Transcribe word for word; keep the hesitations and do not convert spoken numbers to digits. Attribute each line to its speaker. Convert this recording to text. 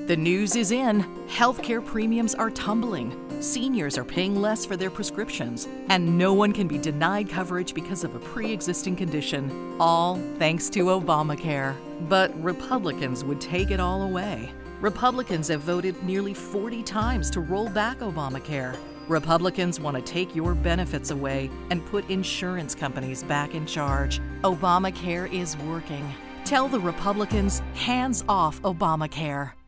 Speaker 1: The news is in. Healthcare premiums are tumbling. Seniors are paying less for their prescriptions, and no one can be denied coverage because of a pre-existing condition, all thanks to Obamacare. But Republicans would take it all away. Republicans have voted nearly forty times to roll back Obamacare. Republicans want to take your benefits away and put insurance companies back in charge. Obamacare is working. Tell the Republicans, hands off Obamacare.